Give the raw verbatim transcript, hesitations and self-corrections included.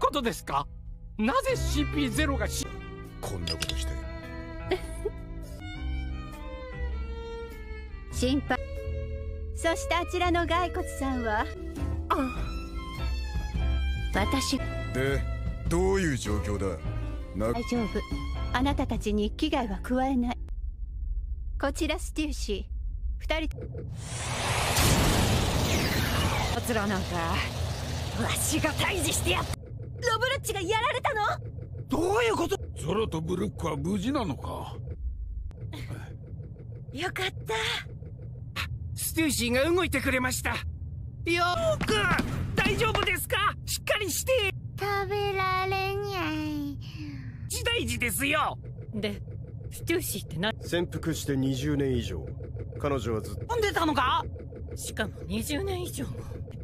ことですか？なぜ シーピーゼロ がしこんなことして心配。そしてあちらの骸骨さんは、私で、どういう状況だ？な大丈夫。あなたたちに危害は加えない。こちらステューシー、二人。 こつらなんかわしが退治してやっ。 ロブルッチがやられたの？ どういうこと？ ゾロとブルックは無事なのか？ よかった。 ステューシーが動いてくれました。よーく大丈夫ですか？しっかりして。 食べられにゃい。 一大事ですよ。 でステューシーって何？ 潜伏してにじゅうねん以上。彼女はずっと飲んでたのか？ しかもにじゅうねん以上も。